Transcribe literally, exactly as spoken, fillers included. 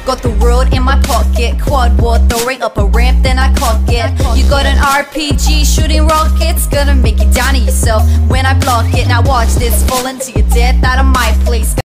Got the world in my pocket, quad war throwing up a ramp, then I cock it. You got an R P G shooting rockets, gonna make you down to yourself when I block it. Now watch this, fall into your death out of my place.